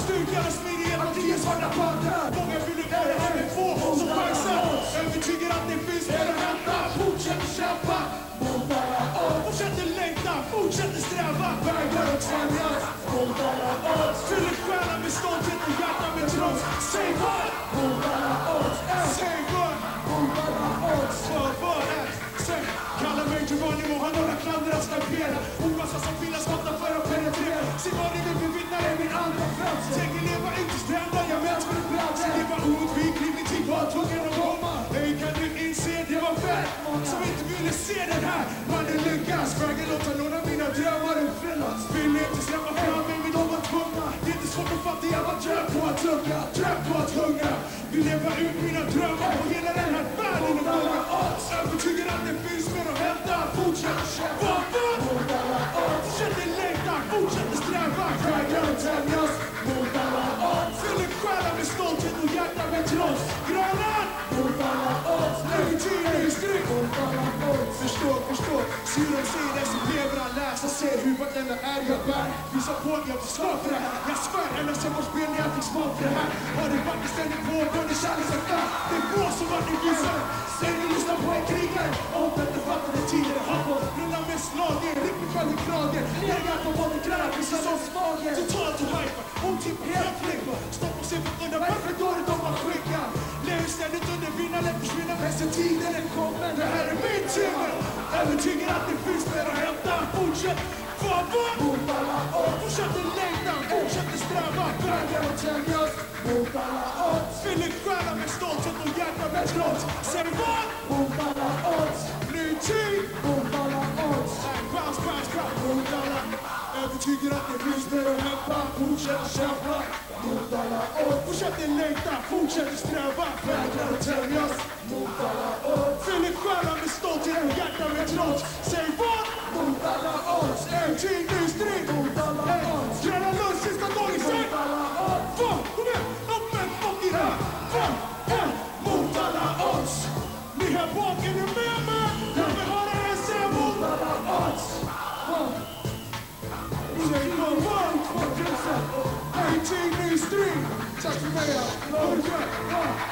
Styrkan och smidighet och 10 svarta panter. Många vill vara här med två som chansar. Övertygar att det finns mer att hämta. Fortsätter kämpa mot alla odds. Fortsätter längta, fortsätter sträva. Vägar och tämjas mot alla odds. Fyller själen med stolthet och hjärta med trots. Säg vad mot alla odds. Säg vad mot alla odds. Vad är? Säg, kalla mig Giovanni och han har några klander att snapera. Oavsett som vill skotta för att penetrera. Se vad ni vill bevittna är min andra plats. Tänker leva ytterst det enda jag mänsklig plats. Leva oundviklig, min tid var tvungen att komma. Hej, kan du inse det var fett? Som inte ville se den här. Mannen lyckas, vägen låta några av mina drömmar uppfyllas. Vill inte släppa fram mig, men de var tvungna. Det är inte svårt att fatta, jag var trött på att tugga. Trött på att hungra. Vill leva ut mina drömmar på hela den här världen och många odds. Övertygar att det finns mer att hämta. Fortsätt kämpa mot alla odds. Fortsätter längta, fortsätter sträva. Vägar och tämjas mot alla odds. Fyller själen med stolthet och hjärta med trots. Grönan mot alla odds. Legitimitet i stryk mot alla odds. Förstår. Syren säger det som lever att läsa. Ser hur vartenda är jag bär. Visar på att jag får svår för det här. Jag svär, ända sen vårt spel när jag fick smak för det här. Har det varit ständigt på, både kärleksaffär. Det är på som var det visar. Säg ni lyssnar på en krigare. Om inte fattar det tidigare. Han får rullar med slagen. Riktigt själv i kragen. Läggar på både kräv, visar som smagen. Totalt och hyper. Hon typ helt flippar. Stopp och se på under. Varför går det de har skickat? Lever ständigt under vinna, lätt försvinna. Bästa tiden är kommen. Det här är min timme. Övertygar att det finns mer att hämta. Fortsätt. Mot alla odds. Fortsätter längta, fortsätter sträva. Vägar och tämjas mot alla odds. Fyller själen med stolthet och hjärta med trots. Säg vad? Mot alla odds. Ny tid mot alla odds. Paus mot alla. Övertygar att det finns mer att hämta. Fortsätter kämpa mot alla odds. Fortsätter längta, fortsätter sträva. Vägar och tämjas mot alla odds. Fyller själen med stolthet och hjärta med trots. Säg vad? Mot alla odds. En tid ny strid mot alla odds. Gröna Lund sista dagen. Säg vad? Kom igen, upp en fucking här. Mot alla odds. Ni här bak, är ni med mig? Jag vill höra er säga mot alla odds. Säg vad? En tid ny strid. Tack för mig.